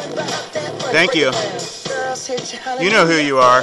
Thank you. You know who you are.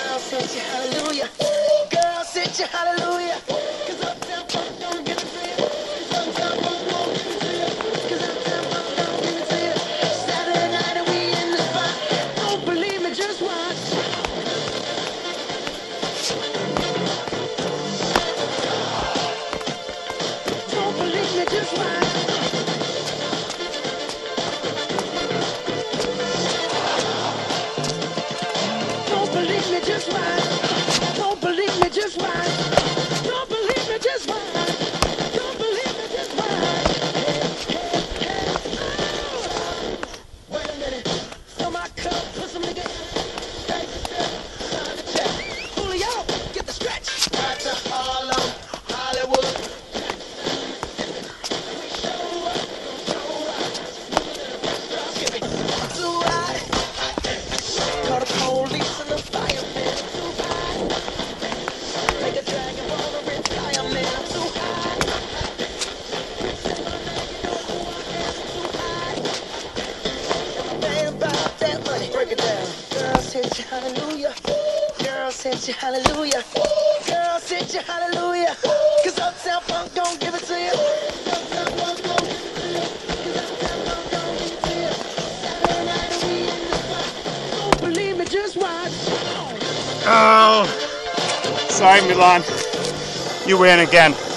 Hallelujah, girl, said you hallelujah, girl, said you hallelujah, 'cause Uptown Funk gon' give it to you. Uptown Funk gon' give it to you. 'Cause Uptown Funk gon' give it to you. Saturday night and we in the spot. Don't believe me, just watch. Oh, sorry, Milan. You win again.